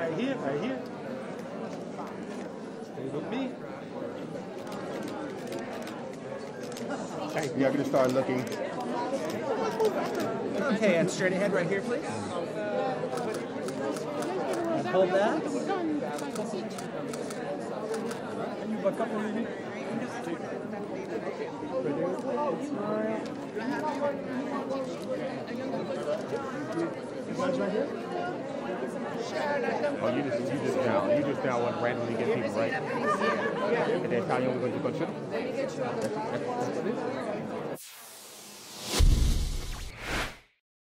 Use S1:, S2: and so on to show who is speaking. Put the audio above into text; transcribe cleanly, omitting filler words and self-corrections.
S1: Right here, right here. Stay with me.
S2: Yeah, I'm gonna start looking.
S3: Okay, and straight ahead right here, please. And hold that.
S2: Oh, you just now want to randomly get people, right? And then tell you we're going to go to them. That's